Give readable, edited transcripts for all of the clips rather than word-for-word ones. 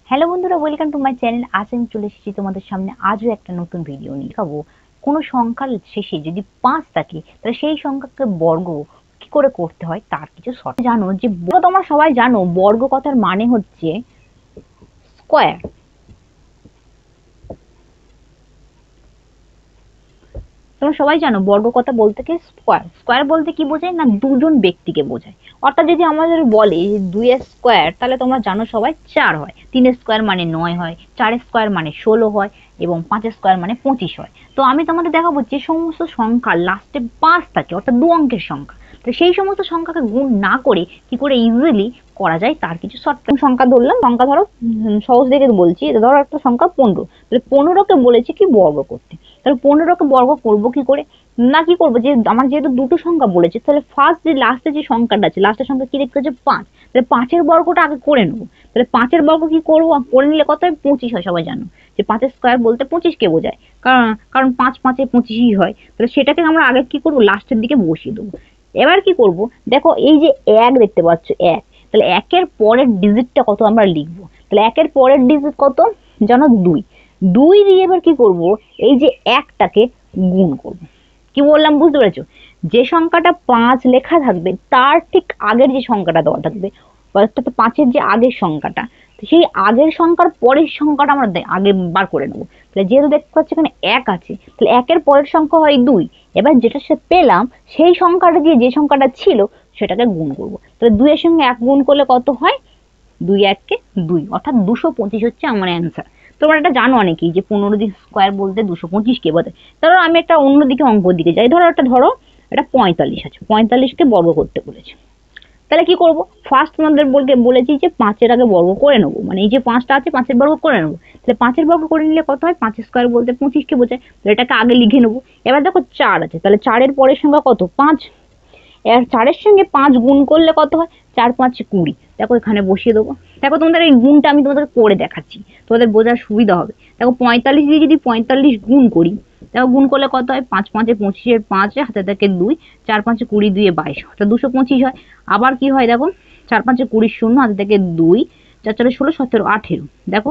Hello বন্ধুরা, welcome to my channel. আজ আমি চলে এসেছি তোমাদের সামনে আজও একটা নতুন ভিডিও নিয়ে। দেখাবো কোনো সংখ্যার শেষে যদি 5 থাকে তাহলে সেই সংখ্যাকে বর্গ কি করে করতে হয় তার কিছু শর্ত। জানো যে তোমরা সবাই জানো বর্গ কথার মানে হচ্ছে স্কোয়ার। তোমরা সবাই জানো বর্গ কথা বলতে কি স্কোয়ার। স্কোয়ার বলতে কি বোঝায় না, দুজন ব্যক্তিকে বোঝায়। অর্থাৎ যদি আমাদের বলে 2 এর স্কোয়ার, তাহলে তোমরা জানো সবাই 4 হয়, 3 এর স্কোয়ার মানে 9 হয়, 4 এর স্কোয়ার মানে 16 হয় এবং 5 এর স্কোয়ার মানে 25 হয়। তো আমি তোমাদের দেখাবো যে সমস্ত সংখ্যা লাস্টে 5 থাকে অর্থাৎ 2 অঙ্কের সংখ্যা, তো সেই সমস্ত সংখ্যাকে গুণ না করে কি করে ইজিলি করা যায় তার কিছু শর্ট সংখ্যা ধরলাম। সংখ্যা ধরো সহজ দেখে বলছি, ধরো একটা সংখ্যা 15, তাহলে 15কে বলেছে কি বর্গ করতে। তাহলে 15কে বর্গ করবো কি করে, না কি করবো, যে আমার যেহেতু দুটো সংখ্যা বলেছে তাহলে ফার্স্ট যে লাস্টে যে সংখ্যাটা আছে, লাস্টের সংখ্যা কি দেখতে হচ্ছে 5, তাহলে 5-এর বর্গটা আগে করে নেবো। তাহলে 5-এর বর্গ কি করবো, করে নিলে কত হয়, 25 হয়। সবাই জানো যে 5-এর স্কোয়ার বলতে 25কে বোঝায়, কারণ 5 5-এ 25ই হয়। তাহলে সেটাকে আমরা আগে কি করবো, লাস্টের দিকে বসিয়ে দেবো। এবার কি করব, দেখো এই যে 1 দেখতে পাচ্ছ, 1, তাহলে 1-এর পরের ডিজিটটা কত আমরা লিখবো। তাহলে 1-এর পরের ডিজিট কত জানো, 2। 2 দিয়ে এবার কি করব, এই যে 1টাকে গুণ করব। কি বললাম বুঝতে পেরেছো? যে সংখ্যাটা 5 লেখা থাকবে তার ঠিক আগের যে সংখ্যাটা দেওয়া থাকবে, অর্থাৎ 5-এর যে আগের সংখ্যাটা, সেই আগের সংখ্যার পরের সংখ্যাটা আমরা আগে বার করে নেবো। তাহলে যেহেতু দেখতে পাচ্ছি এখানে 1 আছে, তাহলে 1-এর পরের সংখ্যা হয় 2। এবার যেটা সে পেলাম সেই সংখ্যাটা দিয়ে যে সংখ্যাটা ছিল সেটাকে গুণ করব। তাহলে 2 এর সঙ্গে 1 গুণ করলে কত হয়, 2 1-কে 2, অর্থাৎ 225 হচ্ছে আমার অ্যান্সার। তোমরা এটা জানো অনেকেই যে 15 দিন স্কোয়ার বলতে 225কে বোঝায়। ধরো আমি একটা অন্যদিকে অঙ্ক দিকে যাই, ধরো এটা 45 আছে, 45কে বর্গ করতে বলেছে। তাহলে কি করব, ফার্স্ট তোমাদের বলেছি যে 5-এর আগে বর্গ করে নেবো, মানে এই যে 5টা আছে 5-এর বর্গ করে নেবো। তাহলে 5-এর বর্গ করে নিলে কত হয়, 5 স্কোয়ার বলতে 25কে বোঝায়, তাহলে এটাকে আগে লিখে নেবো। এবার দেখো 4 আছে, তাহলে 4-এর পরের সংখ্যা কত, 5। এর 4-এর সঙ্গে 5 গুণ করলে কত হয়, 4 5 20। দেখো এখানে বসিয়ে দেবো। দেখো তোমাদের এই গুণটা আমি তোমাদের করে দেখাচ্ছি, তোমাদের বোঝার সুবিধা হবে। দেখো 45 দিয়ে যদি 45 গুণ করি, দেখো গুণ করলে কত হয়, 5 5-এ 25-এর 5, হাতে থাকে 2, 4 5 20, 2 22, অর্থাৎ 225 হয়। আবার কি হয় দেখো, 4 5 20 শূন্য, হাতে থেকে 2, 4 4 16 17 18, দেখো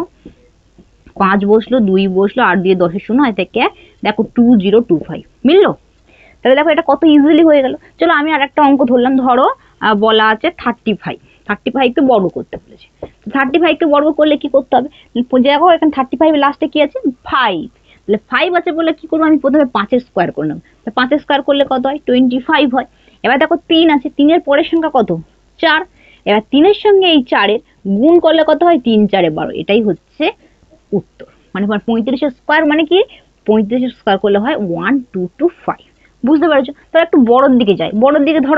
5 বসলো, 2 বসলো, 8 দিয়ে 10-এর শূন্য, হাতে থেকে দেখো 2025 মিললো। তাহলে দেখো এটা কত ইজিলি হয়ে গেল। চলো আমি আর একটা অঙ্ক ধরলাম। ধরো বলা আছে 35কে বর্গ করতে বলেছে। 35কে বর্গ করলে কি করতে হবে, দেখো এখানে 35 লাস্টে কি আছে, 5। তাহলে 5 আছে বলে কি করবো, আমি প্রথমে 5-এর স্কোয়ার করে নেবো। 5-এর স্কোয়ার করলে কত হয়, 25 হয়। এবার দেখো 3 আছে, 3-এর পরের সংখ্যা কত, 4। এবার 3-এর সঙ্গে এই 4-এর গুণ করলে কত হয়, 3 4 12। এটাই হচ্ছে উত্তর। মানে 35-এর স্কোয়ার মানে কি, 35-এর স্কোয়ার করলে হয় 1225। বুঝতে পারছো? তাহলে একটু বড়োর দিকে যাই, বড়োর দিকে ধরো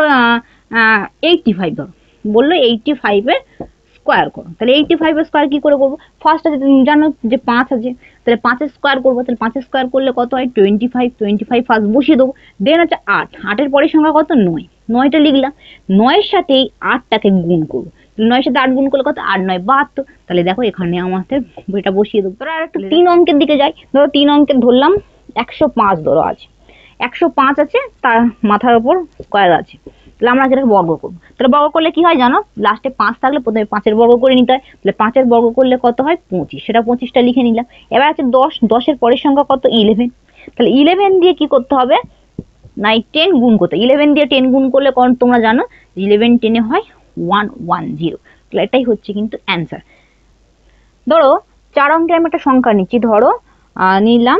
85 ধরো, বললো 85-এর স্কোয়ার করো। তাহলে 85-এর স্কোয়ার কি করে করবো, ফার্স্ট আছে জানো যে 5 আছে, তাহলে 5-এর স্কোয়ার করবো। তাহলে 5-এর স্কোয়ার করলে কত হয়, 25 ফার্স্ট বসিয়ে দেবো। দেন আছে 8, 8-এর পরের সংখ্যা কত, 9, 9টা লিখলাম। 9-এর সাথে এই 8টাকে গুণ করবো। 9-এর সাথে 8 গুণ করলে কত, 8 9 72। তাহলে দেখো এখানে আমাদের বইটা বসিয়ে দেবো। ধরো আর একটা 3 অঙ্কের দিকে যাই, ধরো 3 অঙ্কের ধরলাম 105 ধরো আছে, 105 আছে, তার মাথার উপর স্কোয়ার আছে। তাহলে আমরা যেটাকে বর্গ করবো, তাহলে বর্গ করলে কি হয় জানো, লাস্টে 5 থাকলে প্রথমে 5-এর বর্গ করে নিতে হয়। তাহলে 5-এর বর্গ করলে কত হয়, 25, সেটা 25টা লিখে নিলাম। এবার আছে 10, 10-এর পরের সংখ্যা কত, 11। তাহলে 11 দিয়ে কি করতে হবে, না 10 গুণ করতে, 11 দিয়ে 10 গুণ করলে কারণ তোমরা জানো 11 10-এ হয় 110। তাহলে এটাই হচ্ছে কিন্তু অ্যান্সার। ধরো 4 অঙ্কের আমি একটা সংখ্যা নিচ্ছি, ধরো নিলাম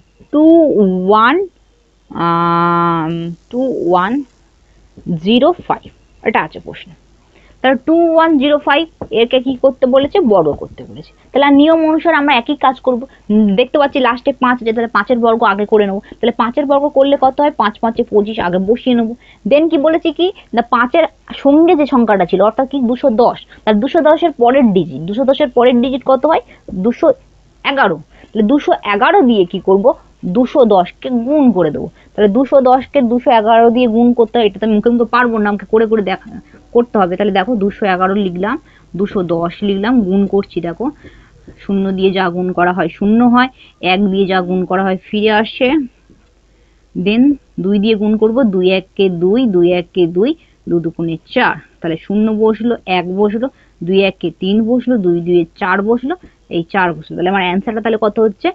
2105, এটা আছে প্রশ্ন। তাহলে 2105 এরকে কি করতে বলেছে, বর্গ করতে বলেছে। তাহলে নিয়ম অনুসারে আমরা একই কাজ করব। দেখতে পাচ্ছি লাস্টে 5 আছে, তাহলে 5-এর বর্গ আগে করে নেবো। তাহলে 5-এর বর্গ করলে কত হয়, 5 5-এ 25, আগে বসিয়ে নেবো। দেন কি বলেছি কি না, 5-এর সঙ্গে যে সংখ্যাটা ছিল অর্থাৎ কি 210, তাহলে 210-এর পরের ডিজিট, 210-এর পরের ডিজিট কত হয়, 211। তাহলে 211 দিয়ে কি করব, 210-কে গুণ করে দেবো। তাহলে 210-কে 211 দিয়ে গুণ করতে হয়, এটা তো মুখে মুখে পারবো না, আমাকে করে করে দেখা করতে হবে। তাহলে দেখো 211 লিখলাম, 210 লিখলাম, গুণ করছি। দেখো 0 দিয়ে যা গুণ করা হয় 0 হয়, 1 দিয়ে যা গুণ করা হয় ফিরে আসে। দেন 2 দিয়ে গুণ করব, 2 1-কে 2, 2 1-কে 2, 2 2-গুণে 4। তাহলে 0 বসলো, 1 বসলো, 2 একে 3 বসলো, 2 2 4 বসলো, এই 4 বসলো, তাহলে আমার অ্যান্সারটা তাহলে কত হচ্ছে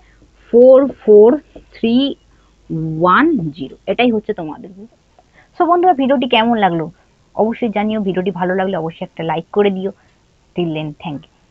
44310। এটাই হচ্ছে তোমাদের। সো বন্ধুরা, ভিডিওটি কেমন লাগলো অবশ্যই জানিও। ভিডিওটি ভালো লাগলে অবশ্যই একটা লাইক করে দিও। Till then, thank you.